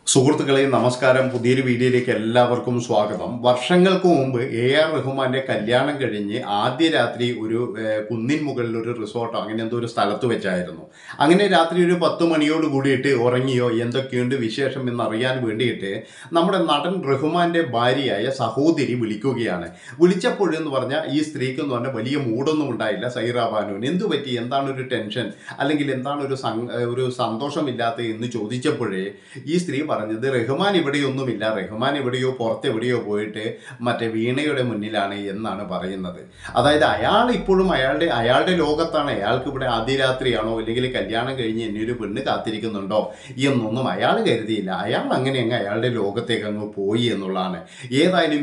സുഹൃത്തുക്കളെ നമസ്കാരം. പുതിയൊരു വീഡിയോയിലേക്ക് എല്ലാവർക്കും സ്വാഗതം. വർഷങ്ങൾക്ക് മുമ്പ് AR റഹ്മാന്റെ കല്യാണം കഴിഞ്ഞ് ആദ്യ രാത്രി ഒരു കുന്നിൻ മുകളിൽ ഒരു റിസോർട്ടോ അങ്ങനെ എന്തോ ഒരു സ്ഥലത്ത് വെച്ചായിരുന്നു. അങ്ങനെ രാത്രി ഒരു 10 മണിയോട് കൂടിയിട്ട് ഉറങ്ങിയോ എന്തൊക്കെയുണ്ട് വിശേഷം എന്നറിയാൻ വേണ്ടിയിട്ട് നമ്മുടെ നടൻ റഹ്മാന്റെ ഭാര്യയായ സഹോദരി വിളിക്കുകയാണ്. വിളിച്ചപ്പോഴെന്ന് പറഞ്ഞാൽ ഈ സ്ത്രീക്ക് എന്ന് പറഞ്ഞാൽ വലിയ മൂടൊന്നും ഉണ്ടായില്ല. സൈറ ബാനുവിന് എന്തു പറ്റി, എന്താണ് ഒരു ടെൻഷൻ, അല്ലെങ്കിൽ എന്താണ് ഒരു സന്തോഷമില്ലാത്ത എന്ന് ചോദിച്ചപ്പോഴേ ഈ സ്ത്രീ പറഞ്ഞത് റഹ്മാൻ ഇവിടെയൊന്നുമില്ല, റഹ്മാൻ എവിടെയോ പുറത്തെവിടെയോ പോയിട്ട് മറ്റേ വീണയുടെ മുന്നിലാണ് എന്നാണ് പറയുന്നത്. അതായത് അയാൾ ഇപ്പോഴും അയാളുടെ ലോകത്താണ്. അയാൾക്ക് ഇവിടെ ആദ്യ രാത്രിയാണോ അല്ലെങ്കിൽ കല്യാണം കഴിഞ്ഞ് എന്നെ ഒരു പെണ്ണ് കാത്തിരിക്കുന്നുണ്ടോ എന്നൊന്നും അയാൾ കരുതിയില്ല. അയാൾ അങ്ങനെ അങ്ങ് അയാളുടെ ലോകത്തേക്ക് അങ്ങ് പോയി എന്നുള്ളതാണ്. ഏതായാലും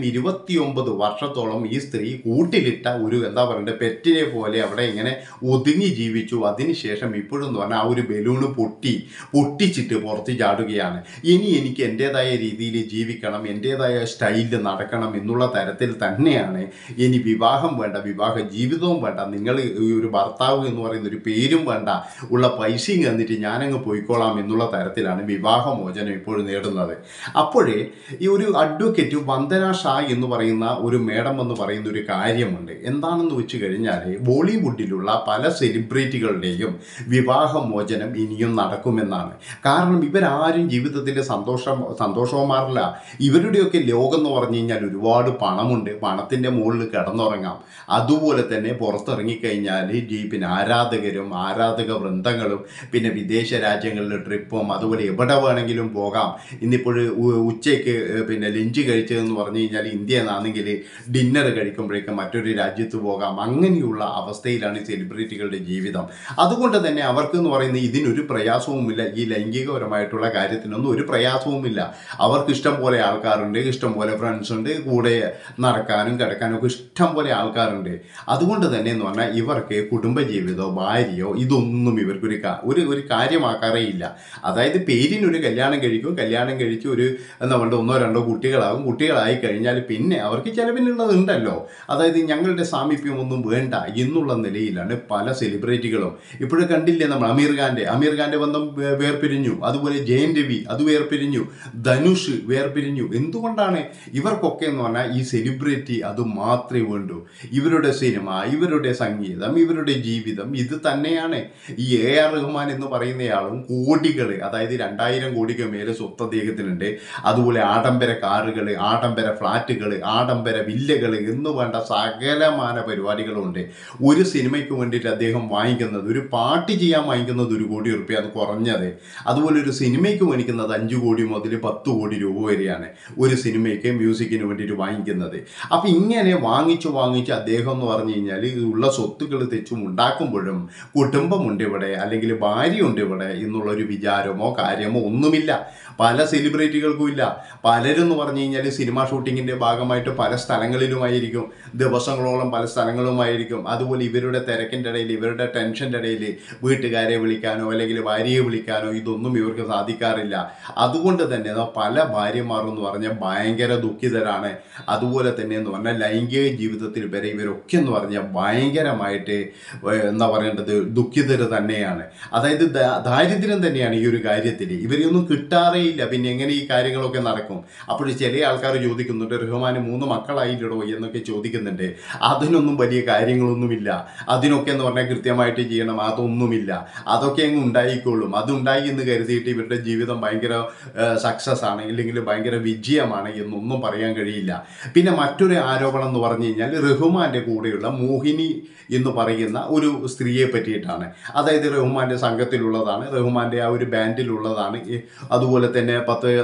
29 വർഷത്തോളം ഈ സ്ത്രീ കൂട്ടിലിട്ട ഒരു എന്താ പറയണ്ടേ പെറ്റിനെ പോലെ അവിടെ ഇങ്ങനെ ഒതുങ്ങി ജീവിച്ചു. അതിനുശേഷം ഇപ്പോഴെന്ന് പറഞ്ഞാൽ ആ ഒരു ബലൂണ് പൊട്ടിച്ചിട്ട് പുറത്ത് ചാടുകയാണ്. ഇനി എനിക്ക് എൻ്റേതായ രീതിയിൽ ജീവിക്കണം, എൻ്റേതായ സ്റ്റൈലിൽ നടക്കണം എന്നുള്ള തരത്തിൽ തന്നെയാണ്. ഇനി വിവാഹം വേണ്ട, വിവാഹ ജീവിതവും വേണ്ട, നിങ്ങൾ ഒരു ഭർത്താവ് എന്ന് പറയുന്ന ഒരു പേരും വേണ്ട, ഉള്ള പൈസയും എന്നിട്ട് ഞാനങ്ങ് പോയിക്കോളാം എന്നുള്ള തരത്തിലാണ് വിവാഹമോചനം ഇപ്പോഴും നേടുന്നത്. അപ്പോഴേ ഈ ഒരു അഡ്വക്കേറ്റ് വന്ദന ഷാ എന്ന് പറയുന്ന ഒരു മേഡം എന്ന് പറയുന്ന ഒരു കാര്യമുണ്ട്. എന്താണെന്ന് വെച്ച് കഴിഞ്ഞാൽ ബോളിവുഡിലുള്ള പല സെലിബ്രിറ്റികളുടെയും വിവാഹമോചനം ഇനിയും നടക്കുമെന്നാണ്. കാരണം ഇവരാരും ജീവിതത്തിൻ്റെ സന്തോഷവും മാറില്ല. ഇവരുടെയൊക്കെ ലോകം എന്ന് പറഞ്ഞു കഴിഞ്ഞാൽ ഒരുപാട് പണമുണ്ട്, പണത്തിൻ്റെ മുകളിൽ കിടന്നുറങ്ങാം. അതുപോലെ തന്നെ പുറത്തിറങ്ങിക്കഴിഞ്ഞാൽ പിന്നെ ആരാധകരും ആരാധക വൃന്ദങ്ങളും പിന്നെ വിദേശ രാജ്യങ്ങളിൽ ട്രിപ്പും അതുപോലെ എവിടെ വേണമെങ്കിലും പോകാം. ഇന്നിപ്പോൾ ഉച്ചയ്ക്ക് പിന്നെ ലഞ്ച് കഴിച്ചതെന്ന് പറഞ്ഞു കഴിഞ്ഞാൽ ഇന്ത്യ എന്നാണെങ്കിൽ ഡിന്നർ കഴിക്കുമ്പോഴേക്കും മറ്റൊരു രാജ്യത്ത് പോകാം. അങ്ങനെയുള്ള അവസ്ഥയിലാണ് സെലിബ്രിറ്റികളുടെ ജീവിതം. അതുകൊണ്ട് തന്നെ അവർക്ക് എന്ന് പറയുന്നത് ഇതിനൊരു പ്രയാസവുമില്ല. ഈ ലൈംഗികപരമായിട്ടുള്ള കാര്യത്തിനൊന്നും ഒരു പ്രയാസവുമില്ല. അവർക്ക് ഇഷ്ടം പോലെ ആൾക്കാരുണ്ട്, ഇഷ്ടം പോലെ ഫ്രണ്ട്സ് ഉണ്ട്, കൂടെ നടക്കാനും കിടക്കാനും ഒക്കെ ഇഷ്ടം പോലെ ആൾക്കാരുണ്ട്. അതുകൊണ്ട് തന്നെ എന്ന് പറഞ്ഞാൽ ഇവർക്ക് കുടുംബജീവിതമോ ഭാര്യയോ ഇതൊന്നും ഇവർക്കൊരു ഒരു കാര്യമാക്കാറേ ഇല്ല. അതായത് പേരിനൊരു കല്യാണം കഴിക്കും, കല്യാണം കഴിച്ച് ഒരു എന്താ പറയുക 1-2 കുട്ടികളാകും. കുട്ടികളായി കഴിഞ്ഞാൽ പിന്നെ അവർക്ക് ചിലവിനുള്ളതുണ്ടല്ലോ. അതായത് ഞങ്ങളുടെ സാമീപ്യമൊന്നും വേണ്ട എന്നുള്ള നിലയിലാണ് പല സെലിബ്രിറ്റികളും. ഇപ്പോഴും കണ്ടില്ലേ നമ്മൾ അമീർ ഖാൻ്റെ ബന്ധം വേർപിരിഞ്ഞു, അതുപോലെ ജയൻ രവി അത് വേർപിരിഞ്ഞു, ധനുഷ് വേർപിരിഞ്ഞു. എന്തുകൊണ്ടാണ്? ഇവർക്കൊക്കെ എന്ന് പറഞ്ഞാൽ ഈ സെലിബ്രിറ്റി അത് മാത്രമേ വേണ്ടൂ. ഇവരുടെ സിനിമ, ഇവരുടെ സംഗീതം, ഇവരുടെ ജീവിതം ഇത് തന്നെയാണ്. ഈ AR റഹ്മാൻ എന്ന് പറയുന്നയാളും കോടികൾ, അതായത് 2000 കോടിക്ക് മേലെ സ്വത്ത് അദ്ദേഹത്തിനുണ്ട്. അതുപോലെ ആഡംബര കാറുകൾ, ആഡംബര ഫ്ലാറ്റുകൾ, ആഡംബര വില്ലകൾ എന്ന് വേണ്ട സകലമാന പരിപാടികളുണ്ട്. ഒരു സിനിമയ്ക്ക് വേണ്ടിയിട്ട് അദ്ദേഹം വാങ്ങിക്കുന്നത്, ഒരു പാട്ട് ചെയ്യാൻ വാങ്ങിക്കുന്നത് 1 കോടി റുപ്യ അത് കുറഞ്ഞത്. അതുപോലെ ഒരു സിനിമയ്ക്ക് മേടിക്കുന്നത് 5 കോടി മുതൽ 10 കോടി രൂപ വരെയാണ് ഒരു സിനിമയ്ക്ക് മ്യൂസിക്കിന് വേണ്ടിയിട്ട് വാങ്ങിക്കുന്നത്. അപ്പം ഇങ്ങനെ വാങ്ങിച്ച് അദ്ദേഹം എന്ന് പറഞ്ഞു കഴിഞ്ഞാൽ ഉള്ള സ്വത്തുക്കൾ തെച്ചും ഉണ്ടാക്കുമ്പോഴും കുടുംബമുണ്ട് ഇവിടെ, അല്ലെങ്കിൽ ഭാര്യയുണ്ട് ഇവിടെ എന്നുള്ളൊരു വിചാരമോ കാര്യമോ ഒന്നുമില്ല. പല സെലിബ്രിറ്റികൾക്കും ഇല്ല. പലരും എന്ന് പറഞ്ഞു കഴിഞ്ഞാൽ സിനിമ ഷൂട്ടിങ്ങിൻ്റെ ഭാഗമായിട്ട് പല സ്ഥലങ്ങളിലുമായിരിക്കും, ദിവസങ്ങളോളം പല സ്ഥലങ്ങളുമായിരിക്കും. അതുപോലെ ഇവരുടെ തിരക്കിൻ്റെ ഇടയിൽ, ഇവരുടെ ടെൻഷൻ്റെ ഇടയിൽ വീട്ടുകാരെ വിളിക്കാനോ അല്ലെങ്കിൽ ഭാര്യയെ വിളിക്കാനോ ഇതൊന്നും ഇവർക്ക് സാധിക്കാറില്ല. അതുകൊണ്ട് തന്നെ പല ഭാര്യമാരും എന്ന് പറഞ്ഞാൽ ഭയങ്കര ദുഃഖിതരാണ്. അതുപോലെ തന്നെ എന്ന് പറഞ്ഞാൽ ലൈംഗിക ജീവിതത്തിൽ വരെ ഇവരൊക്കെ എന്ന് പറഞ്ഞാൽ ഭയങ്കരമായിട്ട് എന്താ പറയേണ്ടത് ദുഃഖിതർ തന്നെയാണ്. അതായത് ദാരിദ്ര്യം തന്നെയാണ് ഈ ഒരു കാര്യത്തിൽ. ഇവരെയൊന്നും കിട്ടാറേയില്ല. പിന്നെ എങ്ങനെ ഈ കാര്യങ്ങളൊക്കെ നടക്കും? അപ്പോൾ ചില ആൾക്കാർ ചോദിക്കുന്നുണ്ട്, റഹ്മാന് 3 മക്കളായില്ലടോ എന്നൊക്കെ ചോദിക്കുന്നുണ്ട്. അതിനൊന്നും വലിയ കാര്യങ്ങളൊന്നുമില്ല. അതിനൊക്കെ എന്ന് പറഞ്ഞാൽ കൃത്യമായിട്ട് ചെയ്യണം, അതൊന്നുമില്ല. അതൊക്കെ അങ്ങ് ഉണ്ടായിക്കോളും. അതുണ്ടായി എന്ന് കരുതിയിട്ട് ഇവരുടെ ജീവിതം ഭയങ്കര സക്സസ് ആണ് അല്ലെങ്കിൽ ഭയങ്കര വിജയമാണ് എന്നൊന്നും പറയാൻ കഴിയില്ല. പിന്നെ മറ്റൊരു ആരോപണം എന്ന് പറഞ്ഞു കഴിഞ്ഞാൽ റഹ്മാൻ്റെ കൂടെയുള്ള മോഹിനി എന്ന് പറയുന്ന ഒരു സ്ത്രീയെ പറ്റിയിട്ടാണ്. അതായത് റഹ്മാൻ്റെ സംഘത്തിലുള്ളതാണ്, റഹ്മാൻ്റെ ആ ഒരു ബാൻഡിലുള്ളതാണ്. അതുപോലെ തന്നെ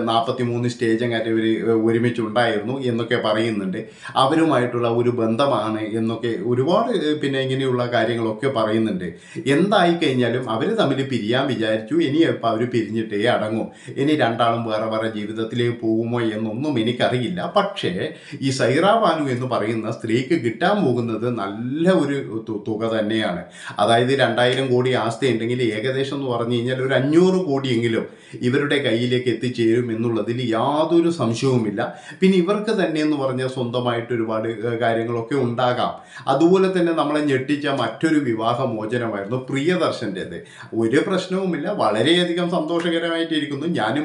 43 സ്റ്റേജ് അങ്ങാറ്റ് ഇവർ ഒരുമിച്ചുണ്ടായിരുന്നു എന്നൊക്കെ പറയുന്നുണ്ട്. അവരുമായിട്ടുള്ള ഒരു ബന്ധമാണ് എന്നൊക്കെ ഒരുപാട് പിന്നെ ഇങ്ങനെയുള്ള കാര്യങ്ങളൊക്കെ പറയുന്നുണ്ട്. എന്തായി കഴിഞ്ഞാലും അവർ തമ്മിൽ പിരിയാൻ വിചാരിച്ചു. ഇനി ഇപ്പോൾ അവർ പിരിഞ്ഞിട്ടേ അടങ്ങും. ഇനി രണ്ടാളും വേറെ ജീവിതത്തിലേക്ക് പോകുമോ എന്നൊന്നും എനിക്കറിയില്ല. പക്ഷേ ഈ സൈറ ബാനു എന്ന് പറയുന്ന സ്ത്രീക്ക് കിട്ടാൻ പോകുന്നത് നല്ല ഒരു തുക തന്നെയാണ്. അതായത് 2000 കോടി ആസ്തി ഉണ്ടെങ്കിൽ ഏകദേശം എന്ന് പറഞ്ഞു കഴിഞ്ഞാൽ ഒരു 500 കോടിയെങ്കിലും ഇവരുടെ കയ്യിലേക്ക് എത്തിച്ചേരും എന്നുള്ളതിൽ യാതൊരു സംശയവുമില്ല. പിന്നെ ഇവർക്ക് തന്നെ എന്ന് പറഞ്ഞാൽ സ്വന്തമായിട്ട് ഒരുപാട് കാര്യങ്ങളൊക്കെ ഉണ്ടാകാം. അതുപോലെ തന്നെ നമ്മളെ ഞെട്ടിച്ച മറ്റൊരു വിവാഹമോചനമായിരുന്നു പ്രിയദർശൻ്റേത്. ഒരു പ്രശ്നവുമില്ല, വളരെയധികം സന്തോഷകരമായിട്ടിരിക്കുന്നു. ഞാനും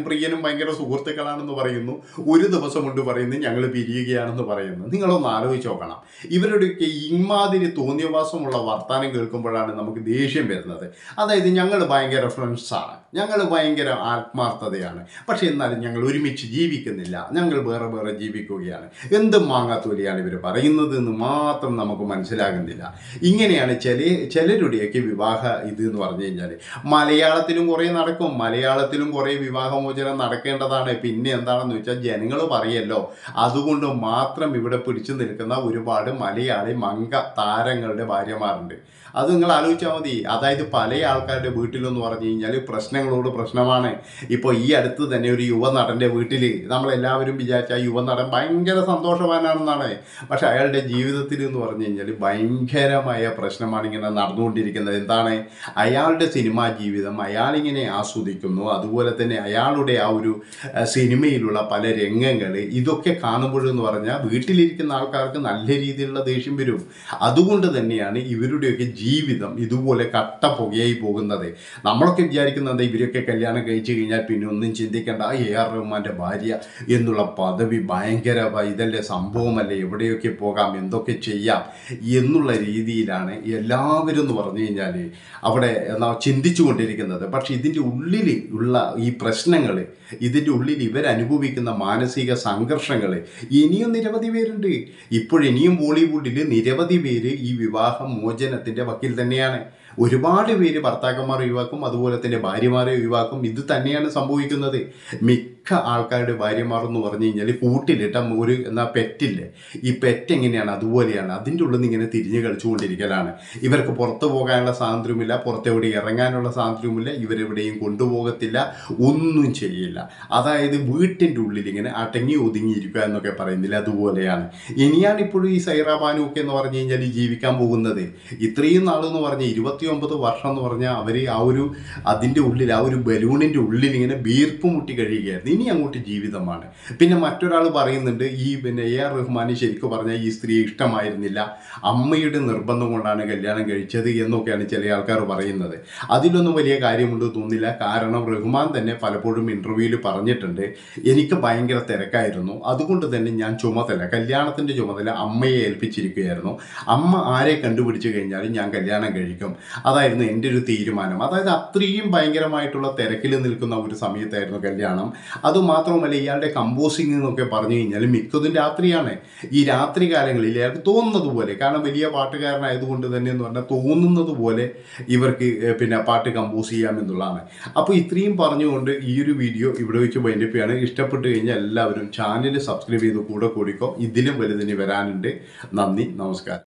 പ്രിയനും ഭയങ്കര സുഹൃത്തുക്കളാണെന്ന് പറയുന്നു. ഒരു ദിവസം കൊണ്ട് പറയുന്നു ഞങ്ങൾ പിരിയുകയാണെന്ന് പറയുന്നു. നിങ്ങളൊന്ന് ആലോചിച്ച് നോക്കണം. ഇവരുടെയൊക്കെ ഇമാതിരി തോന്നിയവാസമുള്ള വർത്താനം കേൾക്കുമ്പോഴാണ് നമുക്ക് ദേഷ്യം വരുന്നത്. അതായത് ഞങ്ങൾ ഭയങ്കര ഫ്രണ്ട്സാണ്, ഞങ്ങൾ ഭയങ്കര ആത്മാർത്ഥതയാണ്, പക്ഷെ എന്നാലും ഞങ്ങൾ ഒരുമിച്ച് ജീവിക്കുന്നില്ല, ഞങ്ങൾ വേറെ വേറെ ജീവിക്കുകയാണ്. എന്ത് മാങ്ങാത്തോലിയാണ് ഇവർ പറയുന്നത് എന്ന് മാത്രം നമുക്ക് മനസ്സിലാകുന്നില്ല. ഇങ്ങനെയാണ് ചിലരുടെയൊക്കെ വിവാഹ ഇത് എന്ന് പറഞ്ഞു കഴിഞ്ഞാൽ. മലയാളത്തിലും കുറേ നടക്കും, മലയാളത്തിലും കുറേ വിവാഹമോചനം നടക്കേണ്ടതാണ്. പിന്നെ എന്താണെന്ന് വെച്ചാൽ ജനങ്ങൾ പറയല്ലോ, അതുകൊണ്ട് മാത്രം ഇവിടെ പിടിച്ചു നിൽക്കുന്ന ഒരുപാട് മലയാളി മംഗ താരങ്ങളുടെ ഭാര്യമാരുണ്ട്. അത് നിങ്ങൾ ആലോചിച്ചാൽ മതി. അതായത് പല ആൾക്കാരുടെ വീട്ടിലെന്ന് പറഞ്ഞു കഴിഞ്ഞാൽ പ്രശ്നങ്ങളോട് പ്രശ്നമാണ്. ഇപ്പോൾ ഈ അടുത്ത് തന്നെ ഒരു യുവനടൻ്റെ വീട്ടിൽ നമ്മളെല്ലാവരും വിചാരിച്ച ആ യുവനടൻ ഭയങ്കര സന്തോഷവാനാണെന്നാണ്. പക്ഷെ അയാളുടെ ജീവിതത്തിൽ എന്ന് പറഞ്ഞു കഴിഞ്ഞാൽ ഭയങ്കരമായ പ്രശ്നമാണ് ഇങ്ങനെ നടന്നുകൊണ്ടിരിക്കുന്നത്. എന്താണ്? അയാളുടെ സിനിമാ ജീവിതം അയാളിങ്ങനെ ആസ്വദിക്കുന്നു, അതുപോലെ തന്നെ അയാളുടെ ആ ഒരു സിനിമയിലുള്ള പല രംഗങ്ങൾ ഇതൊക്കെ കാണുമ്പോഴെന്ന് പറഞ്ഞാൽ വീട്ടിലിരിക്കുന്ന ആൾക്കാർക്ക് നല്ല രീതിയിലുള്ള ദേഷ്യം വരും. അതുകൊണ്ട് തന്നെയാണ് ഇവരുടെയൊക്കെ ജീവിതം ഇതുപോലെ കട്ട പുകയായി പോകുന്നത്. നമ്മളൊക്കെ വിചാരിക്കുന്നത് ഇവരൊക്കെ കല്യാണം കഴിച്ചു കഴിഞ്ഞാൽ പിന്നെ ഒന്നും ചിന്തിക്കേണ്ട, AR റഹ്മാൻ്റെ ഭാര്യ എന്നുള്ള പദവി ഭയങ്കര ഇതല്ലേ, സംഭവമല്ലേ, എവിടെയൊക്കെ പോകാം, എന്തൊക്കെ ചെയ്യാം എന്നുള്ള രീതിയിലാണ് എല്ലാവരും എന്ന് പറഞ്ഞു കഴിഞ്ഞാൽ അവിടെ ചിന്തിച്ചു കൊണ്ടിരിക്കുന്നത്. പക്ഷെ ഇതിൻ്റെ ഉള്ളിൽ ഉള്ള ഈ പ്രശ്നങ്ങൾ, ഇതിൻ്റെ ഉള്ളിൽ ഇവരനുഭവിക്കുന്ന മാനസിക സംഘർഷങ്ങൾ ഇനിയും നിരവധി പേരുണ്ട്. ഇപ്പോഴിനിയും ബോളിവുഡിൽ നിരവധി പേര് ഈ വിവാഹ മോചനത്തിൻ്റെ വക്കീൽ തന്നെയാണ്. ഒരുപാട് പേര് ഭർത്താക്കന്മാർ ഒഴിവാക്കും, അതുപോലെ തന്നെ ഭാര്യമാരെ ഒഴിവാക്കും. ഇത് തന്നെയാണ് സംഭവിക്കുന്നത്. മിക്ക ആൾക്കാരുടെ ഭാര്യമാർ എന്ന് പറഞ്ഞു കഴിഞ്ഞാൽ കൂട്ടിലിട്ട ഒരു പെറ്റില്ലേ, ഈ പെറ്റ് എങ്ങനെയാണ് അതുപോലെയാണ്. അതിൻ്റെ ഉള്ളിൽ നിന്ന് ഇങ്ങനെ തിരിഞ്ഞ് കളിച്ചുകൊണ്ടിരിക്കലാണ്. ഇവർക്ക് പുറത്തു പോകാനുള്ള സ്വാതന്ത്ര്യമില്ല, പുറത്തെവിടെ ഇറങ്ങാനുള്ള സ്വാതന്ത്ര്യമില്ല, ഇവരെവിടെയും കൊണ്ടുപോകത്തില്ല, ഒന്നും ചെയ്യില്ല. അതായത് വീട്ടിൻ്റെ ഉള്ളിൽ ഇങ്ങനെ അടങ്ങി ഒതുങ്ങിയിരിക്കുക എന്നൊക്കെ പറയുന്നില്ല, അതുപോലെയാണ്. ഇനിയാണ് ഇപ്പോഴും ഈ സൈറ ബാനു ഒക്കെ എന്ന് പറഞ്ഞു കഴിഞ്ഞാൽ ജീവിക്കാൻ പോകുന്നത്. ഇത്രയും നാളെന്ന് പറഞ്ഞാൽ 29 വർഷം എന്ന് പറഞ്ഞാൽ അവർ ആ ഒരു അതിൻ്റെ ഉള്ളിൽ ആ ഒരു ബലൂണിൻ്റെ ഉള്ളിൽ ഇങ്ങനെ വീർപ്പ് മുട്ടി കഴിയുകയായിരുന്നു. ഇനി അങ്ങോട്ട് ജീവിതമാണ്. പിന്നെ മറ്റൊരാൾ പറയുന്നുണ്ട് ഈ AR റഹ്മാന് ശരിക്കും പറഞ്ഞാൽ ഈ സ്ത്രീയെ ഇഷ്ടമായിരുന്നില്ല, അമ്മയുടെ നിർബന്ധം കൊണ്ടാണ് കല്യാണം കഴിച്ചത് എന്നൊക്കെയാണ് ചില ആൾക്കാർ പറയുന്നത്. അതിലൊന്നും വലിയ കാര്യമുണ്ട് തോന്നില്ല. കാരണം റഹ്മാൻ തന്നെ പലപ്പോഴും ഇൻ്റർവ്യൂവിൽ പറഞ്ഞിട്ടുണ്ട്, എനിക്ക് ഭയങ്കര തിരക്കായിരുന്നു, അതുകൊണ്ട് തന്നെ ഞാൻ കല്യാണത്തിൻ്റെ ചുമതല അമ്മയെ ഏൽപ്പിച്ചിരിക്കുകയായിരുന്നു. അമ്മ ആരെ കണ്ടുപിടിച്ച് കഴിഞ്ഞാലും ഞാൻ കല്യാണം കഴിക്കും, അതായിരുന്നു എൻ്റെ ഒരു തീരുമാനം. അതായത് അത്രയും ഭയങ്കരമായിട്ടുള്ള തിരക്കിൽ നിൽക്കുന്ന ഒരു സമയത്തായിരുന്നു കല്യാണം. അതുമാത്രമല്ല ഇയാളുടെ കമ്പോസിങ് എന്നൊക്കെ പറഞ്ഞു കഴിഞ്ഞാൽ മിക്കതും രാത്രിയാണ്. ഈ രാത്രി കാലങ്ങളിൽ ഇയാൾക്ക് തോന്നുന്നത് പോലെ, കാരണം വലിയ പാട്ടുകാരനായതുകൊണ്ട് തന്നെ എന്ന് പറഞ്ഞാൽ തോന്നുന്നത് പോലെ ഇവർക്ക് പിന്നെ പാട്ട് കമ്പോസ് ചെയ്യാമെന്നുള്ളതാണ്. അപ്പോൾ ഇത്രയും പറഞ്ഞുകൊണ്ട് ഈ ഒരു വീഡിയോ ഇവിടെ വെച്ച് വൈൻഡപ്പ് ചെയ്യാണ്. ഇഷ്ടപ്പെട്ട് കഴിഞ്ഞാൽ എല്ലാവരും ചാനൽ സബ്സ്ക്രൈബ് ചെയ്ത് കൂടെ കൂടിക്കോ. ഇതിലും വലുതിന് വരാനുണ്ട്. നന്ദി, നമസ്കാരം.